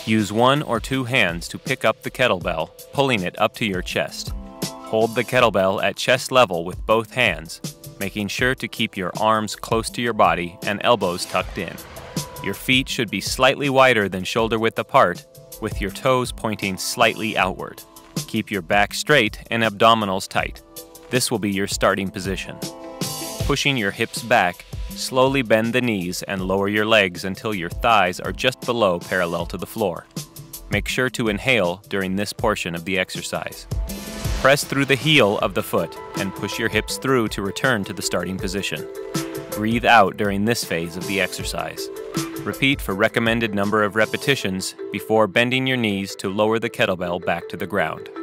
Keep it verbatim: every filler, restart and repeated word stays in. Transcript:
Use one or two hands to pick up the kettlebell, pulling it up to your chest. Hold the kettlebell at chest level with both hands, making sure to keep your arms close to your body and elbows tucked in. Your feet should be slightly wider than shoulder width apart, with your toes pointing slightly outward. Keep your back straight and abdominals tight. This will be your starting position. Pushing your hips back, slowly bend the knees and lower your legs until your thighs are just below parallel to the floor. Make sure to inhale during this portion of the exercise. Press through the heel of the foot and push your hips through to return to the starting position. Breathe out during this phase of the exercise. Repeat for recommended number of repetitions before bending your knees to lower the kettlebell back to the ground.